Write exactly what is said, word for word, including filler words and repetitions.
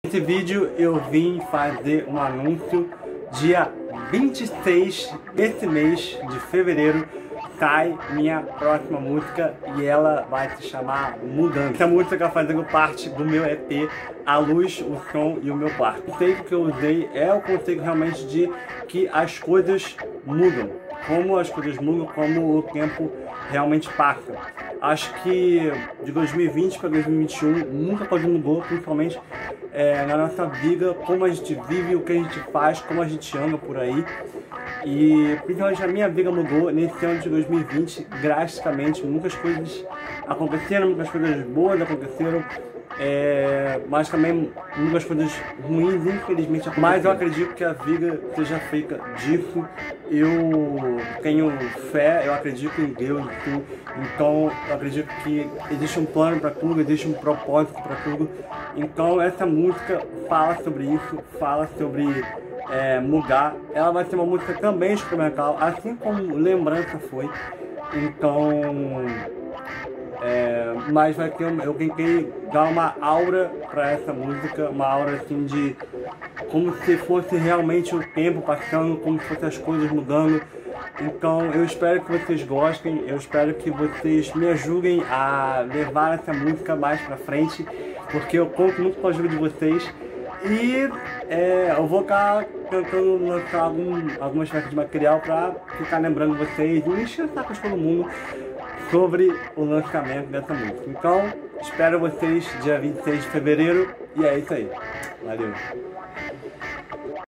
Nesse vídeo eu vim fazer um anúncio. Dia vinte e seis desse mês de fevereiro sai minha próxima música e ela vai se chamar Mudando. Essa música vai fazendo parte do meu E P A Luz, o Som e o Meu Quarto. O conceito que eu usei é o conceito realmente de que as coisas mudam. Como as coisas mudam, como o tempo realmente passa. Acho que de dois mil e vinte para dois mil e vinte e um muita coisa mudou, principalmente é, na nossa vida, como a gente vive, o que a gente faz, como a gente anda por aí. E principalmente a minha vida mudou nesse ano de dois mil e vinte drasticamente. Muitas coisas aconteceram, muitas coisas boas aconteceram, é, mas também muitas coisas ruins, infelizmente, aconteceram. Mas eu acredito que a vida seja feita disso. Eu tenho fé, eu acredito em Deus, sim. Então eu acredito que existe um plano para tudo, existe um propósito para tudo. Então essa música fala sobre isso, fala sobre é, mudar. Ela vai ser uma música também experimental, assim como Lembrança foi. Então, é, mas vai ter, eu tentei dar uma aura para essa música, uma aura assim de como se fosse realmente o tempo passando, como se fossem as coisas mudando. Então eu espero que vocês gostem, eu espero que vocês me ajudem a levar essa música mais pra frente, porque eu conto muito com a ajuda de vocês. E é, eu vou estar tentando lançar algum, algumas peças de material para ficar lembrando vocês e encher o saco de todo mundo sobre o lançamento dessa música. Então, espero vocês dia vinte e seis de fevereiro e é isso aí. Valeu!